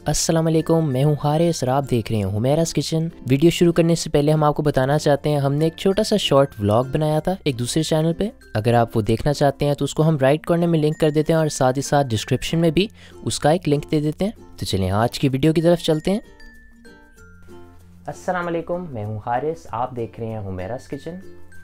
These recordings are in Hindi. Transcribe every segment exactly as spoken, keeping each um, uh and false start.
अस्सलाम वालेकुम, मैं हूँ हारिस और आप देख रहे हैं हुमैरास किचन। वीडियो शुरू करने से पहले हम आपको बताना चाहते हैं हमने एक छोटा सा शॉर्ट व्लॉग बनाया था एक दूसरे चैनल पे। अगर आप वो देखना चाहते हैं तो उसको हम राइट कॉर्नर में लिंक कर देते हैं और साथ ही साथ डिस्क्रिप्शन में भी उसका एक लिंक दे देते हैं। तो चलिए आज की वीडियो की तरफ चलते हैं। अस्सलाम वालेकुम, मैं हूँ हारिस, आप देख रहे हैं हुमैरास किचन।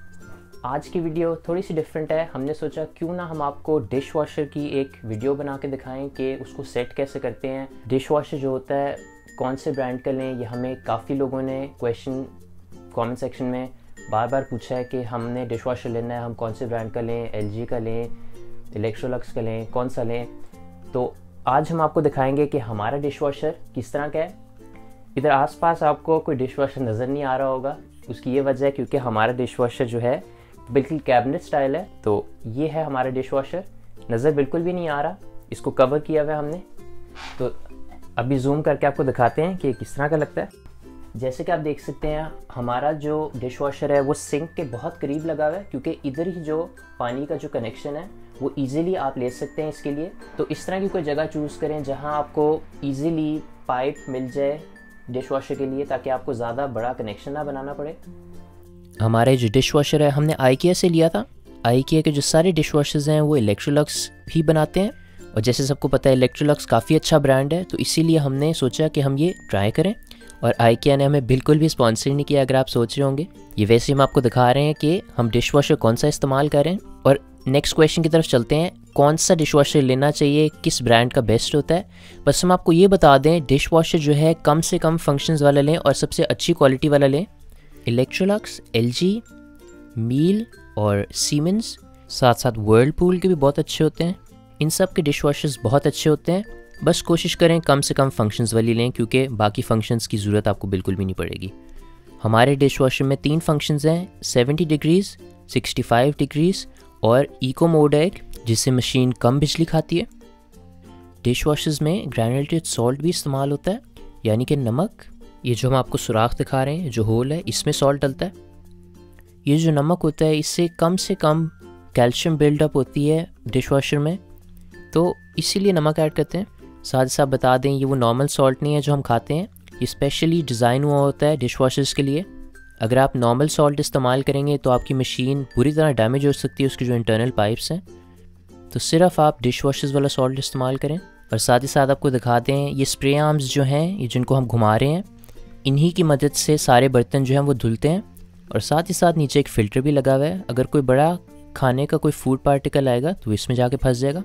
आज की वीडियो थोड़ी सी डिफरेंट है। हमने सोचा क्यों ना हम आपको डिश वॉशर की एक वीडियो बना के दिखाएं कि उसको सेट कैसे करते हैं। डिश वॉशर जो होता है कौन से ब्रांड का लें, ये हमें काफ़ी लोगों ने क्वेश्चन कमेंट सेक्शन में बार बार पूछा है कि हमने डिश वॉशर लेना है, हम कौन से ब्रांड का लें, एलजी का लें, इलेक्ट्रोलक्स का लें, कौन सा लें। तो आज हम आपको दिखाएंगे कि हमारा डिश वॉशर किस तरह का है। इधर आसपास आपको कोई डिश वॉशर नज़र नहीं आ रहा होगा, उसकी ये वजह है क्योंकि हमारा डिश वॉशर जो है बिल्कुल कैबिनेट स्टाइल है। तो ये है हमारा डिश वॉशर, नज़र बिल्कुल भी नहीं आ रहा, इसको कवर किया हुआ है हमने। तो अभी जूम करके आपको दिखाते हैं कि किस तरह का लगता है। जैसे कि आप देख सकते हैं हमारा जो डिश वॉशर है वो सिंक के बहुत करीब लगा हुआ है, क्योंकि इधर ही जो पानी का जो कनेक्शन है वो ईज़िली आप ले सकते हैं इसके लिए। तो इस तरह की कोई जगह चूज़ करें जहाँ आपको ईज़िली पाइप मिल जाए डिश वॉशर के लिए, ताकि आपको ज़्यादा बड़ा कनेक्शन ना बनाना पड़े। हमारे जो डिश वॉशर है हमने आईकिया से लिया था। आईकिया के जो सारे डिश वॉशर्स हैं वो इलेक्ट्रोलक्स ही बनाते हैं, और जैसे सबको पता है इलेक्ट्रोलक्स काफ़ी अच्छा ब्रांड है, तो इसीलिए हमने सोचा कि हम ये ट्राई करें। और आईकिया ने हमें बिल्कुल भी स्पॉन्सर नहीं किया, अगर आप सोच रहे होंगे। ये वैसे हम आपको दिखा रहे हैं कि हम डिश वॉशर कौन सा इस्तेमाल करें। और नेक्स्ट क्वेश्चन की तरफ चलते हैं, कौन सा डिश वॉशर लेना चाहिए, किस ब्रांड का बेस्ट होता है। बस हम आपको ये बता दें, डिश वॉशर जो है कम से कम फंक्शंस वाला लें और सबसे अच्छी क्वालिटी वाला लें। इलेक्ट्रोलक्स, एलजी, मील और सीमेंस, साथ साथ वर्लपूल के भी बहुत अच्छे होते हैं। इन सब के डिश वॉशर्स बहुत अच्छे होते हैं। बस कोशिश करें कम से कम फंक्शंस वाली लें, क्योंकि बाकी फंक्शंस की ज़रूरत आपको बिल्कुल भी नहीं पड़ेगी। हमारे डिश वॉशर में तीन फंक्शंस हैं, seventy degrees, sixty five degrees और इको मोड है जिससे मशीन कम बिजली खाती है। डिश वॉशर्स में ग्रैनुलेटेड सॉल्ट भी इस्तेमाल होता है, यानी कि नमक। ये जो हम आपको सुराख दिखा रहे हैं, जो होल है, इसमें सॉल्ट डलता है। ये जो नमक होता है इससे कम से कम कैल्शियम बिल्डअप होती है डिश वॉशर में, तो इसीलिए नमक ऐड करते हैं। साथ ही साथ बता दें ये वो नॉर्मल सॉल्ट नहीं है जो हम खाते हैं, ये स्पेशली डिज़ाइन हुआ होता है डिश वॉशर्स के लिए। अगर आप नॉर्मल सॉल्ट इस्तेमाल करेंगे तो आपकी मशीन पूरी तरह डैमेज हो सकती है, उसकी जो इंटरनल पाइप्स हैं। तो सिर्फ आप डिश वॉशर्स वाला सॉल्ट इस्तेमाल करें। और साथ ही साथ आपको दिखा दें ये स्प्रे आर्म्स जो हैं, ये जिनको हम घुमा रहे हैं, इन्हीं की मदद से सारे बर्तन जो हैं वो धुलते हैं। और साथ ही साथ नीचे एक फ़िल्टर भी लगा हुआ है, अगर कोई बड़ा खाने का कोई फूड पार्टिकल आएगा तो इसमें जाके फंस जाएगा,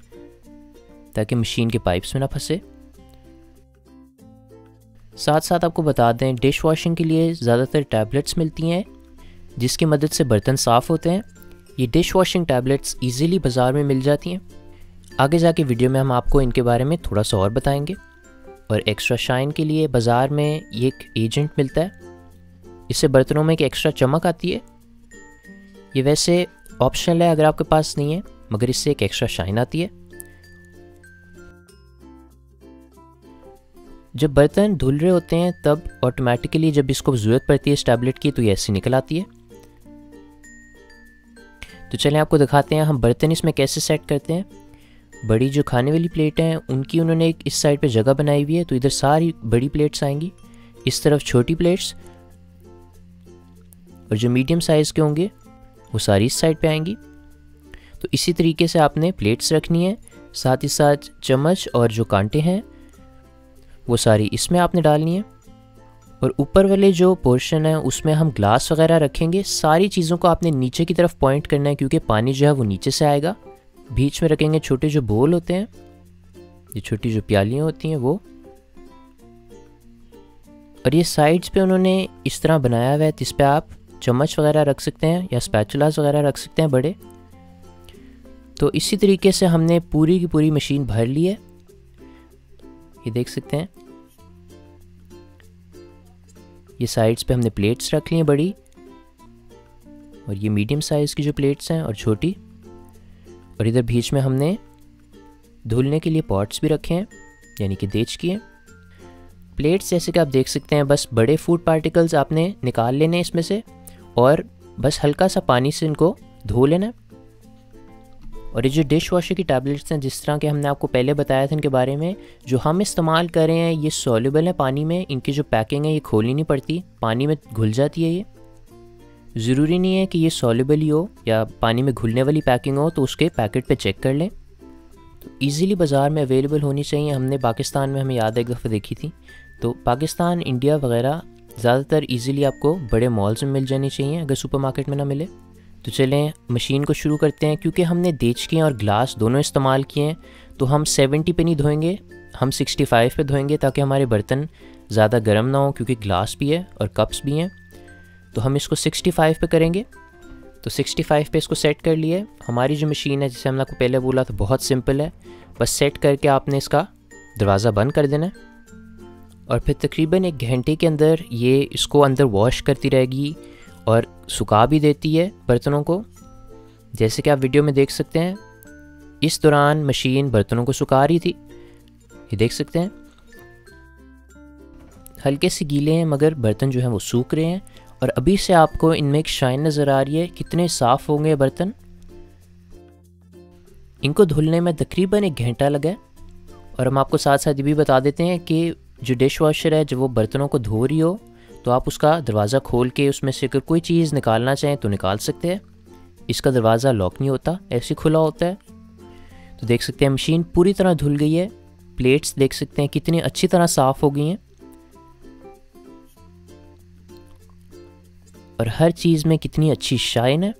ताकि मशीन के पाइप्स में ना फंसे। साथ साथ आपको बता दें डिश वॉशिंग के लिए ज़्यादातर टैबलेट्स मिलती हैं जिसकी मदद से बर्तन साफ़ होते हैं। ये डिश वॉशिंग टैबलेट्स ईज़िली बाज़ार में मिल जाती हैं। आगे जाके वीडियो में हम आपको इनके बारे में थोड़ा सा और बताएंगे। और एक्स्ट्रा शाइन के लिए बाज़ार में ये एक एजेंट मिलता है, इससे बर्तनों में एक एक्स्ट्रा चमक आती है। ये वैसे ऑप्शनल है अगर आपके पास नहीं है, मगर इससे एक एक्स्ट्रा शाइन आती है। जब बर्तन धुल रहे होते हैं तब ऑटोमेटिकली जब इसको ज़रूरत पड़ती है इस टैबलेट की, तो ये ऐसी निकल आती है। तो चलें आपको दिखाते हैं हम बर्तन इसमें कैसे सेट करते हैं। बड़ी जो खाने वाली प्लेट हैं उनकी उन्होंने एक इस साइड पे जगह बनाई हुई है, तो इधर सारी बड़ी प्लेट्स आएंगी, इस तरफ छोटी प्लेट्स, और जो मीडियम साइज़ के होंगे वो सारी इस साइड पे आएंगी। तो इसी तरीके से आपने प्लेट्स रखनी है। साथ ही साथ चम्मच और जो कांटे हैं वो सारी इसमें आपने डालनी है। और ऊपर वाले जो पोर्शन है उसमें हम ग्लास वगैरह रखेंगे। सारी चीज़ों को आपने नीचे की तरफ पॉइंट करना है, क्योंकि पानी जो है वो नीचे से आएगा। बीच में रखेंगे छोटे जो बोल होते हैं, ये छोटी जो प्यालियाँ होती हैं वो। और ये साइड्स पे उन्होंने इस तरह बनाया हुआ है, जिस पे आप चम्मच वगैरह रख सकते हैं या स्पैचुलास वगैरह रख सकते हैं बड़े। तो इसी तरीके से हमने पूरी की पूरी मशीन भर ली है, ये देख सकते हैं। ये साइड्स पे हमने प्लेट्स रख ली हैं बड़ी, और ये मीडियम साइज़ की जो प्लेट्स हैं और छोटी। और इधर बीच में हमने धुलने के लिए पॉट्स भी रखे हैं, यानी कि देच किए। प्लेट्स जैसे कि आप देख सकते हैं, बस बड़े फूड पार्टिकल्स आपने निकाल लेने इसमें से, और बस हल्का सा पानी से इनको धो लेना। और ये जो डिश वॉशर की टैबलेट्स हैं, जिस तरह के हमने आपको पहले बताया था इनके बारे में, जो हम इस्तेमाल कर रहे हैं ये सॉल्युबल है पानी में। इनकी जो पैकिंग है ये खोलनी नहीं पड़ती, पानी में घुल जाती है। ये ज़रूरी नहीं है कि ये सॉल्युबल ही हो या पानी में घुलने वाली पैकिंग हो, तो उसके पैकेट पे चेक कर लें। तो ईज़िली बाज़ार में अवेलेबल होनी चाहिए। हमने पाकिस्तान में, हमें याद है एक दफ़ा देखी थी, तो पाकिस्तान, इंडिया वगैरह ज़्यादातर ईज़िली आपको बड़े मॉल्स में मिल जानी चाहिए अगर सुपरमार्केट में ना मिले। तो चलें मशीन को शुरू करते हैं। क्योंकि हमने देचके और ग्लास दोनों इस्तेमाल किए हैं, तो हम सेवेंटी पे नहीं धोएंगे, हम सिक्सटी फाइव पे धोएंगे, ताकि हमारे बर्तन ज़्यादा गर्म ना हो, क्योंकि ग्लास भी है और कप्स भी हैं। तो हम इसको सिक्सटी फाइव पे करेंगे। तो सिक्सटी फाइव पे इसको सेट कर लिए। हमारी जो मशीन है, जैसे हमने आपको पहले बोला था, बहुत सिंपल है। बस सेट करके आपने इसका दरवाज़ा बंद कर देना है और फिर तकरीबन एक घंटे के अंदर ये इसको अंदर वॉश करती रहेगी और सुखा भी देती है बर्तनों को। जैसे कि आप वीडियो में देख सकते हैं, इस दौरान मशीन बर्तनों को सुखा रही थी। ये देख सकते हैं हल्के से गीले हैं, मगर बर्तन जो हैं वो सूख रहे हैं। और अभी से आपको इनमें एक शाइन नज़र आ रही है। कितने साफ़ होंगे बर्तन। इनको धुलने में तकरीबन एक घंटा लगा है। और हम आपको साथ साथ ये भी बता देते हैं कि जो डिश वॉशर है, जब वो बर्तनों को धो रही हो, तो आप उसका दरवाज़ा खोल के उसमें से अगर कोई चीज़ निकालना चाहें तो निकाल सकते हैं। इसका दरवाज़ा लॉक नहीं होता, ऐसे खुला होता है। तो देख सकते हैं मशीन पूरी तरह धुल गई है। प्लेट्स देख सकते हैं कितनी अच्छी तरह साफ़ हो गई हैं और हर चीज़ में कितनी अच्छी शाइन है,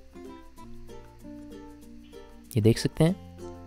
ये देख सकते हैं।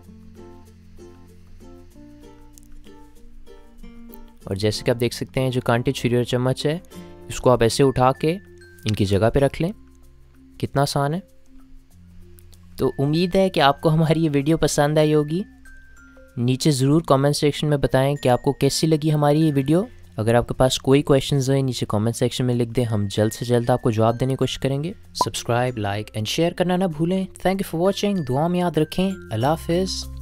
और जैसे कि आप देख सकते हैं, जो कांटे, छुरी और चम्मच है, इसको आप ऐसे उठा के इनकी जगह पे रख लें। कितना आसान है। तो उम्मीद है कि आपको हमारी ये वीडियो पसंद आई होगी। नीचे ज़रूर कमेंट सेक्शन में बताएं कि आपको कैसी लगी हमारी ये वीडियो। अगर आपके पास कोई क्वेश्चंस हैं, नीचे कमेंट सेक्शन में लिख दें, हम जल्द से जल्द आपको जवाब देने की कोशिश करेंगे। सब्सक्राइब, लाइक एंड शेयर करना ना भूलें। Thank you for watching. दुआ में याद रखें। अल्लाह हाफिज़।